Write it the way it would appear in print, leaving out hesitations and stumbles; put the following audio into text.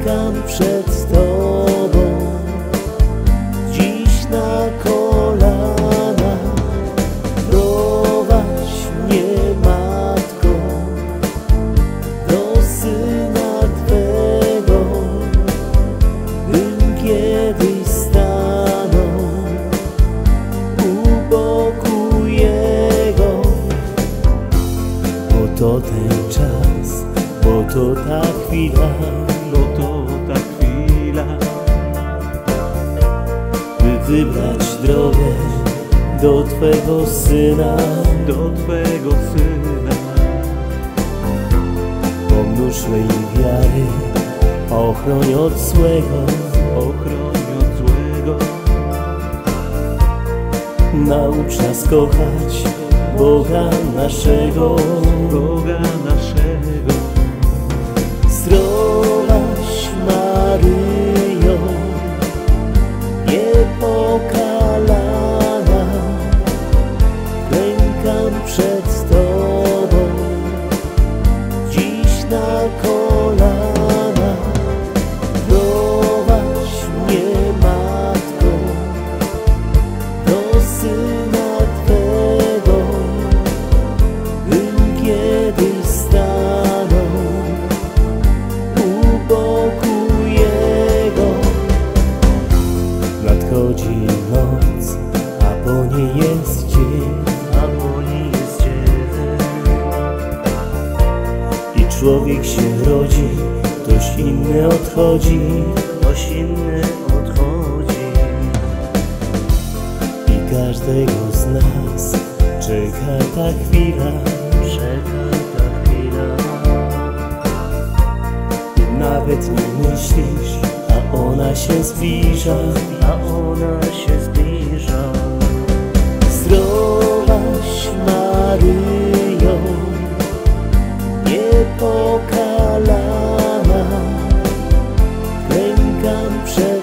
klękam przed Tobą, dziś na kolana. Prowadź mnie, Matko, do Syna Twego, bym kiedyś stanął u boku Jego. Bo to ten czas, bo to ta chwila, by wybrać drogę do Twego Syna, Pomnóż mej wiary, ochroń od złego, naucz nas kochać Boga naszego. Zdrowaś Maryjo, niepokalana, klękam przed Tobą, dziś na kolana. Prowadź mnie, Matko, do Syna Twego, bym kiedyś stanął u boku Jego. Nadchodzi noc, a po niej jest dzień, i człowiek się rodzi, ktoś inny odchodzi, i każdego z nas czeka ta chwila, nawet nie myślisz, a ona się zbliża. Zdrowaś Maryjo, niepokalana, klękam przed